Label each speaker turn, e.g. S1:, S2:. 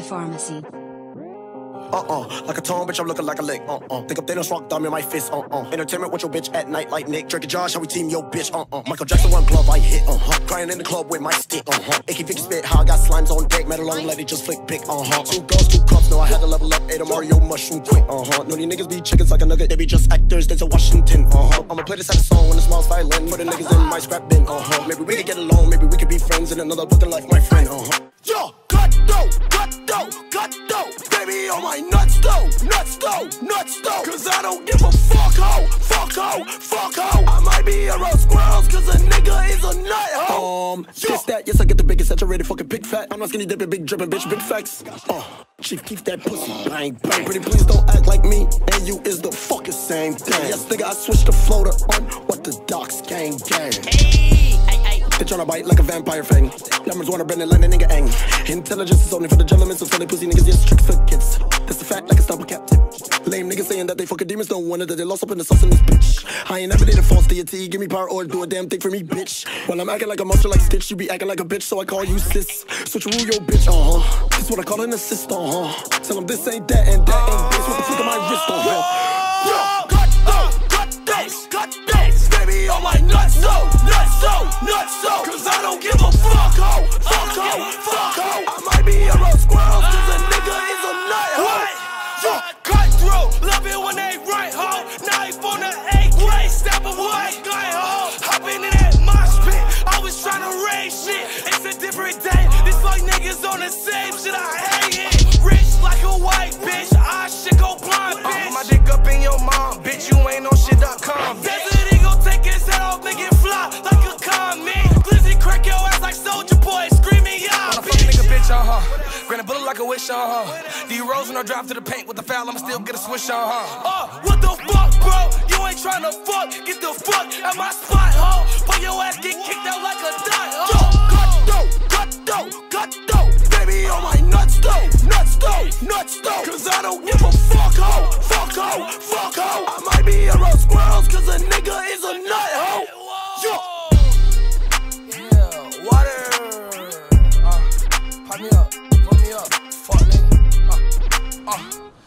S1: pharmacy.
S2: Like a tone, bitch, I'm looking like a lick. Think up Thanos rock thumb in my fist. Entertainment with your bitch at night like Nick. Drake and Josh, how we team your bitch. Michael Jackson, one glove I hit. Crying in the club with my stick. Icky Vicky spit, how I got slimes on deck. Metal long, let it just flick pick. 2 girls, 2 cups, no, I had to level up. Ate a Mario mushroom quick. No, these niggas be chickens like a nugget. They be just actors, there's a Washington. I'ma play this at a song when the small violin. For the niggas in my scrap bin. Maybe we could get along, maybe we could be friends in another fucking life, my friend. Yo, cut though. Baby on my nuts though. Cause I don't give a fuck ho. I might be around squirrels cause a nigga is a nut ho. Guess that, yes I get the biggest saturated fucking big fat. I'm not skinny dipping, big dripping bitch, big facts. Chief, keep that pussy, bang. Pretty please don't act like me, and you is the fucking same thing. Yes nigga, I switched the floater on what the docs gang. They tryna bite like a vampire fang. Diamonds wanna bend and land a nigga ang. Intelligence is only for the gentlemen, so silly pussy niggas just tricks for kids. That's the fact like a stumble captain. Lame niggas saying that they fucking demons, don't wonder that they lost up in the sauce in this bitch. I ain't never did a false deity, give me power or do a damn thing for me, bitch. While I'm acting like a monster like Stitch, you be acting like a bitch, so I call you sis. Switcheroo your bitch, This what I call an assist, Tell them this ain't that and that ain't this. What the fuck am I wrist, Cut those, baby on my nuts, cause I don't give a fuck ho. I might be around squirrels cause a nigga is a nut ho.
S3: Cut through, love it when they right ho. Knife on the AK, step away, guy ho. Hopping in that mosh pit, always trying to raise shit. It's a different day, this like niggas on the same shit, I hate it. Rich like a white bitch, I shit go blind bitch.
S4: My dick up in your mom, bitch, you ain't no shit.com.
S3: Desert Eagle take his head off, make it fly like a comet. Glizzy crack your ass like Soldier Boy, screaming yeah,
S4: fucking nigga bitch, Granny bullet like a wish, D Rose when I drive to the paint with the foul, I'ma still get a swish,
S3: what the fuck, bro? You ain't tryna fuck, get the fuck at my spot, ho. But your ass get kicked out like a dot, ho.
S2: Cut though, baby on my nuts though. Cause I don't give a fuck ho. I might be around squirrels cause a nigga is a nut ho.
S4: Yeah, water. Pop me up, fuck nigga.